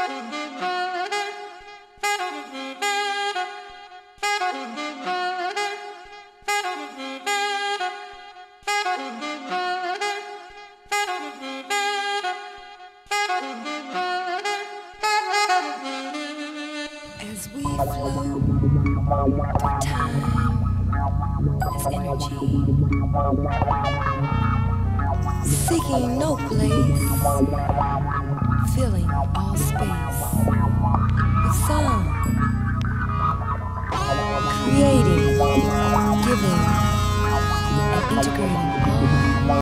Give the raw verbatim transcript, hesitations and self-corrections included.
As we flow through time as energy, seeking no place, filling all space with sound, creating, giving, and integrating.